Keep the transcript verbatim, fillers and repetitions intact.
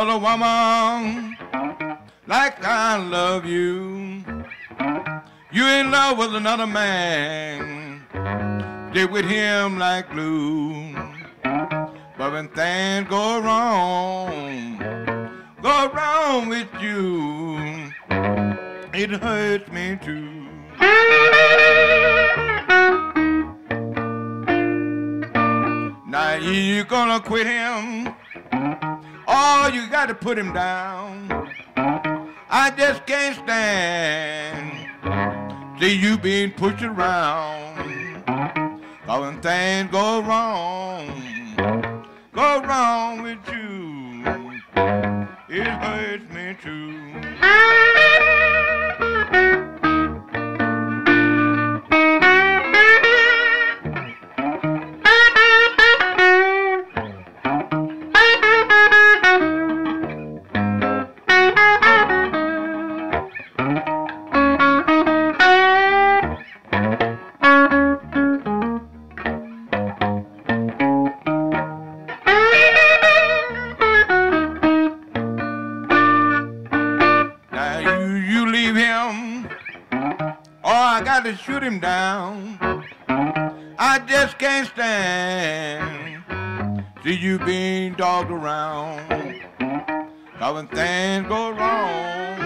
another woman like I love you. You in love with another man, stay with him like glue. But when things go wrong, go wrong with you, it hurts me too. Now you gonna quit him, or you got to put him down. I just can't stand see you being pushed around. Cause when things go wrong, go wrong with you, it hurts me too. I got to shoot him down. I just can't stand see you being dogged around. Cause when things go wrong,